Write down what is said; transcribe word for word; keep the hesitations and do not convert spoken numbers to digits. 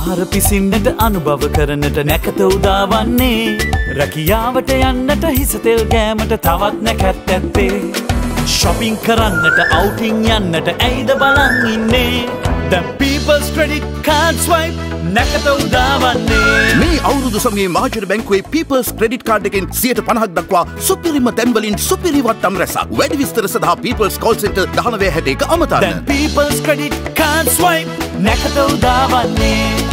ආහාර පිසින්නට අනුභව කරන්නට නැකත උදාවන්නේ රැකියාවට යන්නට හිස තෙල් ගෑමට තවත් නැකත් ඇත්තේ shopping කරන්නට outing යන්නට ඇයිද බලන් ඉන්නේ The People's Credit Card Swipe නැකත උදාවන්නේ මේ අවුරුදු සමයේ මහජන බැංකුවේ People's Credit Card එකෙන් සියයට පනහක් දක්වා සුපිරිම තැන්වලින් සුපිරි වට්ටම් රැසක් වැඩි විස්තර සඳහා People's Call Center දහනවය හැට එක අමතන්න The People's Credit Card Swipe නැකත උදාවන්නේ